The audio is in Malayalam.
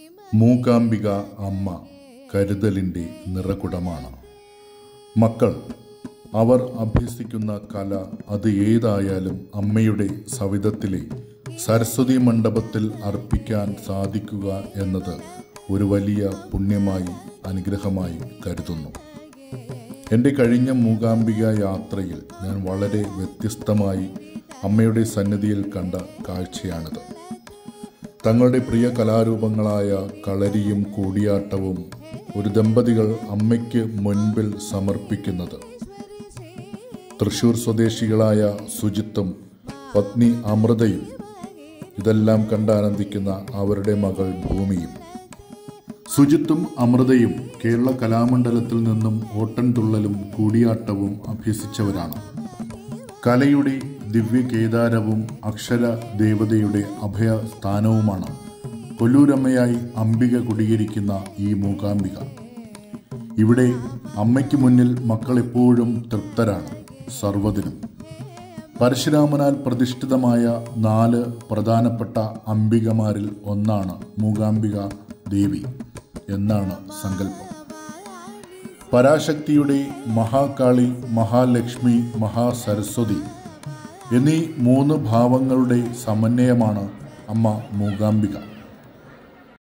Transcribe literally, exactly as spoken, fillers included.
മൂകാംബിക അമ്മ കരുതലിൻ്റെ നിറകുടമാണ്. മക്കൾ അവർ അഭ്യസിക്കുന്ന കല അത് ഏതായാലും അമ്മയുടെ സവിധത്തിലെ സരസ്വതി മണ്ഡപത്തിൽ അർപ്പിക്കാൻ സാധിക്കുക എന്നത് ഒരു വലിയ പുണ്യമായി അനുഗ്രഹമായി കരുതുന്നു. എൻ്റെ കഴിഞ്ഞ മൂകാംബിക യാത്രയിൽ ഞാൻ വളരെ വ്യത്യസ്തമായി അമ്മയുടെ സന്നിധിയിൽ കണ്ട കാഴ്ചയാണിത്. തങ്ങളുടെ പ്രിയ കലാരൂപങ്ങളായ കളരിയും കൂടിയാട്ടവും ഒരു ദമ്പതികൾ അമ്മയ്ക്ക് മുൻപിൽ സമർപ്പിക്കുന്നത്, തൃശൂർ സ്വദേശികളായ സുജിത്തും പത്നി അമൃതയും ഇതെല്ലാം കണ്ടാനന്ദിക്കുന്ന അവരുടെ മകൾ ഭൂമിയും. സുജിത്തും അമൃതയും കേരള കലാമണ്ഡലത്തിൽ നിന്നും ഓട്ടൻതുള്ളലും കൂടിയാട്ടവും അഭ്യസിച്ചവരാണ്. കലയുടെ ദിവ്യകേദാരവും അക്ഷര ദേവതയുടെ അഭയസ്ഥാനവുമാണ് കൊല്ലൂരമ്മയായി അംബിക കുടിയിരിക്കുന്ന ഈ മൂകാംബിക. ഇവിടെ അമ്മയ്ക്ക് മുന്നിൽ മക്കൾ എപ്പോഴും തൃപ്തരാണ്. സർവ്വതിനും പരശുരാമനാൽ പ്രതിഷ്ഠിതമായ നാല് പ്രധാനപ്പെട്ട അംബികമാരിൽ ഒന്നാണ് മൂകാംബിക ദേവി എന്നാണ് സങ്കല്പം. പരാശക്തിയുടെ മഹാകാളി, മഹാലക്ഷ്മി, മഹാസരസ്വതി എന്നീ മൂന്ന് ഭാവങ്ങളുടെ സമന്വയമാണ് അമ്മ മൂകാംബിക.